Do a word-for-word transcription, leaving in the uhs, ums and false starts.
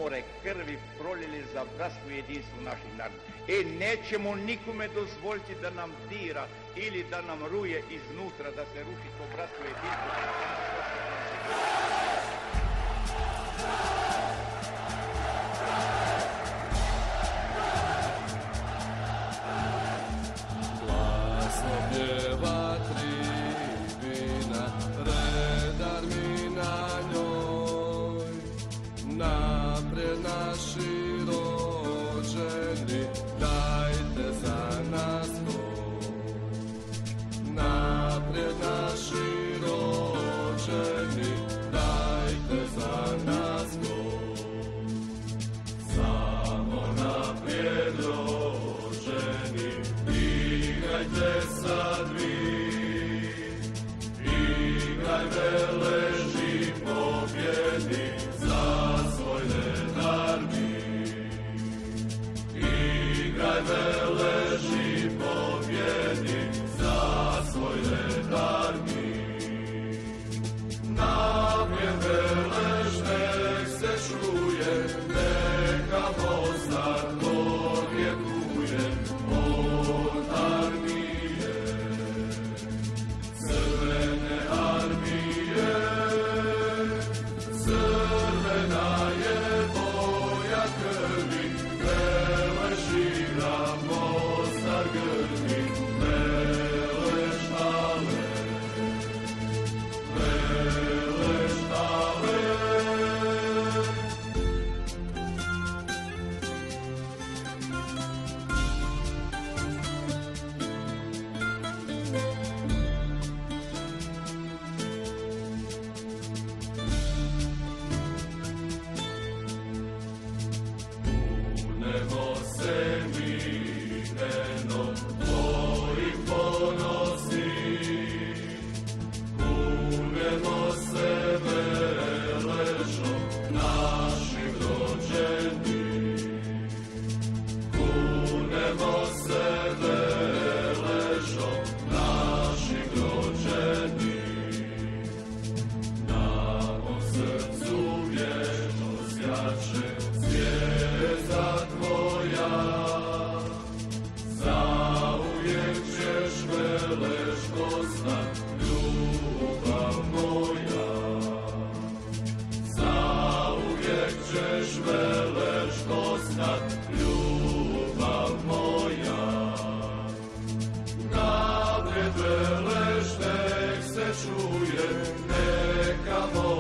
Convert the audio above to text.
more krvi prolili za bratstvo i jedinstvo naših naroda. E, nećemo nikome dozvoliti da nam dira ili da nam ruje iznutra, da se ruši to bratstvo i jedinstvo. Pjeva tribina, redar mi na njoj, naprijed naši rođeni, dajte za nas boj. Naprijed naši rođeni, dajte za nas boj. Samo naprijed rođeni, igrajte sad vi, igraj veleži pobjedi za svoj redar mi. Igraj veleži pobjedi za svoj redar mi. Naprijed velež nek se čuje, neka Mozart odjekuje od armije, crvene armije. Crvena je boja krvi, veleži nam Mozart grmi, velež ale, velež ale. Kunemo se mi eno tvojih ponosi, kunemo se veležom naših rođenih, kunemo se veležom naših rođenih. Na mom srcu vječno sjače zvijezda tvoja, zauvijek ćeš veležko znat, ljubav moja. Zauvijek ćeš veležko znat, ljubav moja. Naprijed velež nek se čuje, neka moja.